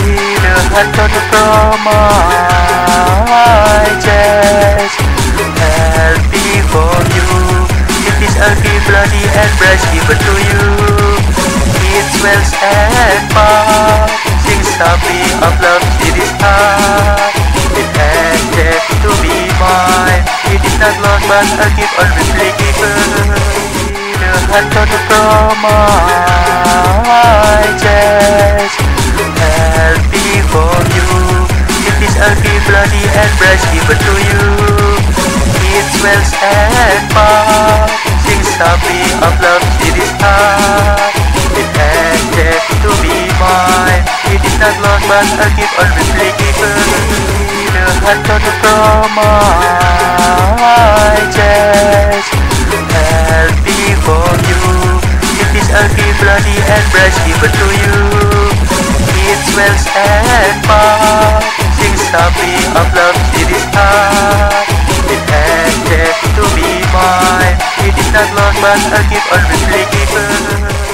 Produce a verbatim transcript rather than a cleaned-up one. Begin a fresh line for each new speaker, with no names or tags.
The heart got from my chest. Healthy for you. It is algae, bloody and breast given to you. It swells and pops, sings happy of love, it is hard. It has left to be mine. It is not lost, but I'll keep on replicable. The heart got from my chest. Healthy for you. It is algae, bloody and breast given to you. It swells and pops, sings happy of love, it is hard. It has left to be mine. It is not lost, but I'll keep on replicable. The heart got from my chest. Healthy for you. It is algae, bloody and breast given to you. It swells and pops, sings happy of love, it is hard. It has left to be mine. It is not lost, but I'll keep on replicable.